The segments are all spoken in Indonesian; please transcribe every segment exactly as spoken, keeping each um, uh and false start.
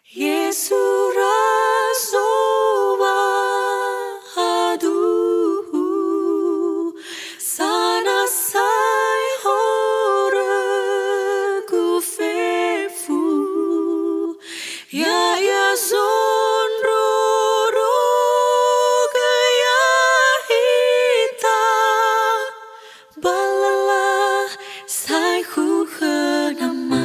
Yesu rasoba hadu sana sai hora ku fefu ya ya zonro ro gaya hita balala sai khu khanama.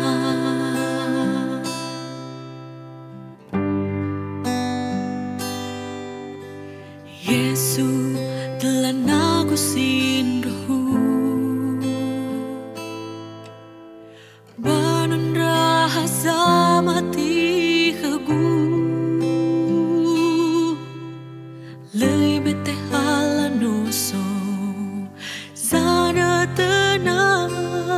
Yesu telah naku sinrohu banan rahasa mati hagu lei bete halanoso zana tenang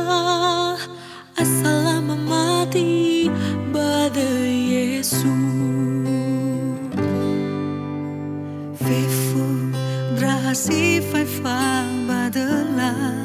asalama mati bada Yesu Fefu berhasil fai fa badala